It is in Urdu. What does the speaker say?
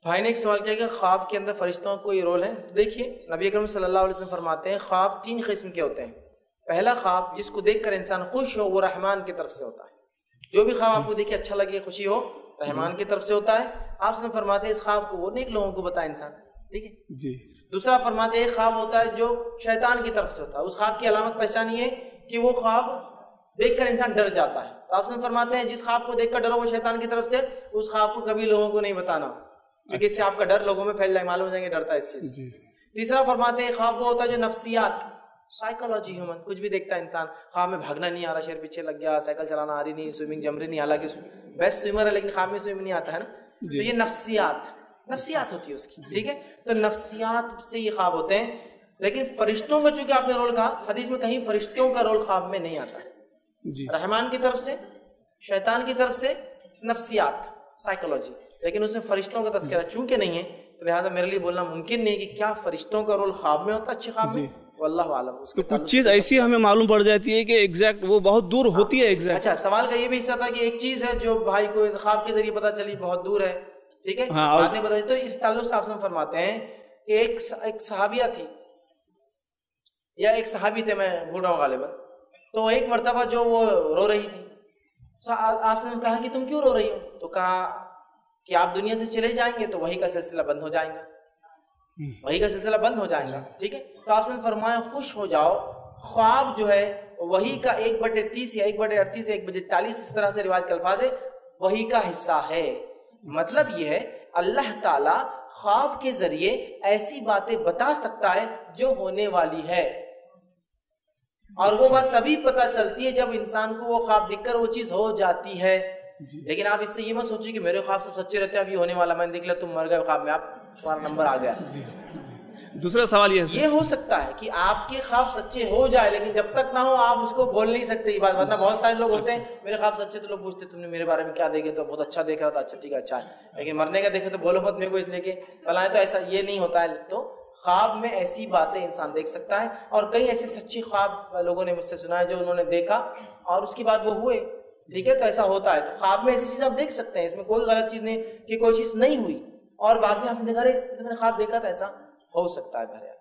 بھائی نے ایک سوال کیا کہ خواب کے اندر فرشتوں کا کوئی رول ہے؟ دیکھیے نبی اکرم صلی اللہ علیہ وسلم فرماتے ہیں خواب 3 قسم کے ہوتے ہیں. پہلا خواب جس کو دیکھ کر انسان خوش ہو وہ رحمان کی طرف سے ہوتا ہے. جو بھی خواب آپ کو دیکھے اچھا لگے خوشی ہو رحمان کی طرف سے ہوتا ہے. آپ سے فرماتے ہیں اس خواب کو وہ نیک لوگوں کو بتائے انسان. ٹھیک ہے جی. دوسرا فرماتے ہیں ایک خواب ہوتا ہے جو شیطان کی طرف سے ہوتا ہے. اس خواب کی علامت پہچان یہ ہے کہ وہ خواب دیکھ کر انسان ڈر جاتا ہے. تو آپ سے فرماتے ہیں جس خواب کو دیکھ کر ڈرو وہ شیطان کی طرف سے, اس خواب کو کبھی لوگوں کو نہیں بتانا کیونکہ اس سے آپ کا ڈر لوگوں میں پھیل جائے, معلوم ہو جائیں گے ڈرتا ہے اس چیز. تیسرا فرماتے ہیں خواب وہ ہوتا ہے جو نفسیات سائیکالوجی ہیومن, کچھ بھی دیکھتا ہے انسان خواب میں بھاگنا نہیں آ رہا, شیر پیچھے لگ گیا, سائیکل چلانا آ رہی نہیں, سوئمنگ جم رہی نہیں, حالانکہ بیسٹ سوئمر ہے لیکن خواب میں سوئم نہیں آتا ہے نا. تو یہ نفسیات ہوتی ہے اس کی. ٹھیک ہے, تو نفسیات سے یہ خواب ہوتے ہیں. لیکن فرشتوں کا چونکہ آپ نے رول کہا, حدیث میں کہیں فرشتوں کا رول خواب میں نہیں آتا ہے. رحمان کی طرف سے, شیطان کی طرف سے, نفسیات سائیکالوجی, لیکن اس میں فرشتوں کا تذکرہ چونکہ نہیں ہے تو لہٰذا میرے لیے بولنا ممکن نہیں کہ کیا فرشتوں کا رول خواب میں ہوتا ہے اچھے خواب میں, واللہ عالم. تو کچھ چیز ایسی ہمیں معلوم پڑ جاتی ہے کہ ایگزیکٹ وہ بہت دور ہوتی ہے ایگزیکٹ. اچھا, سوال کا یہ بھی حصہ تھا کہ ایک چیز ہے جو بھائی کو خواب کے ذریعے پتہ چلی بہت دور ہے, ٹھیک ہے, بعد میں بتائی. تو اس تعلق سے آپ سے فرماتے ہیں کہ ایک صحابیہ تھی یا ایک صحابی تھے, میں بھول رہا ہوں غالباً, تو ایک مرتبہ جو وہ رو رہی تھی, آپ نے کہا کہ تم کیوں رو رہی ہو؟ تو کہا کہ آپ دنیا سے چلے جائیں گے تو وہی کا سلسلہ بند ہو جائے گا, وہی کا سلسلہ بند ہو جائے گا. ٹھیک ہے, تو آپ نے فرمایا خوش ہو جاؤ, خواب جو ہے وہی کا 1/30 یا 1/38 یا 1/40 اس طرح سے روایت کے الفاظ ہے, وہی کا حصہ ہے. مطلب یہ ہے اللہ تعالی خواب کے ذریعے ایسی باتیں بتا سکتا ہے جو ہونے والی ہے, اور وہ بات تبھی پتہ چلتی ہے جب انسان کو وہ خواب دیکھ کر وہ چیز ہو جاتی ہے. لیکن آپ اس سے یہ مت سوچیے کہ میرے خواب سب سچے رہتے ہیں, ابھی ہونے والا میں نے دیکھ لیا تم مر گئے خواب میں, تمہارا نمبر آ گیا. دوسرا سوال یہ ہو سکتا ہے کہ آپ کے خواب سچے ہو جائے, لیکن جب تک نہ ہو آپ اس کو بول نہیں سکتے یہ بات. ورنہ بہت سارے لوگ ہوتے ہیں میرے خواب سچے, تو لوگ پوچھتے تم نے میرے بارے میں کیا دیکھے, تو بہت اچھا دیکھ رہا تھا, اچھا ٹھیک ہے اچھا ہے, لیکن مرنے کا دیکھے تو بولو مت میرے کو اس لیے کہ فلاں. تو ایسا یہ نہیں ہوتا ہے. تو خواب میں ایسی باتیں انسان دیکھ سکتا ہے, اور کئی ایسے سچے خواب لوگوں نے مجھ سے سنا ہے جو انہوں نے دیکھا اور اس کے بعد وہ ہوئے. ٹھیک ہے, تو ایسا ہوتا ہے. تو خواب میں ایسی چیز آپ دیکھ سکتے ہیں, اس میں کوئی غلط چیز نہیں کہ کوئی چیز نہیں ہوئی اور بعد میں آپ نے دیکھا ارے میں نے خواب دیکھا تھا, ایسا ہو سکتا ہے.